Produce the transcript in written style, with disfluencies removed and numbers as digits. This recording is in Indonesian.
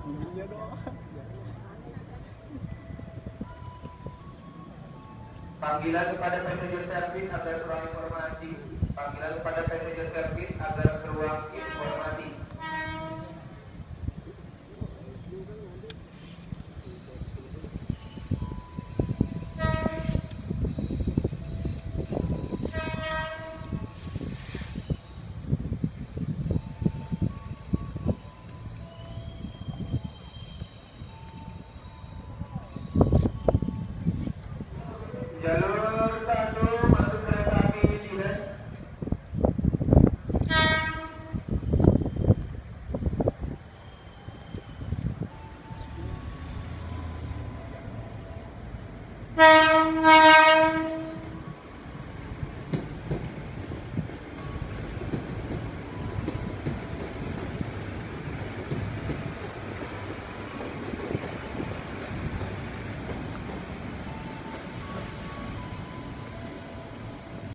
Iya dong. Panggilan kepada passenger service agar ke ruang informasi. Panggilan kepada passenger service agar ke ruang informasi.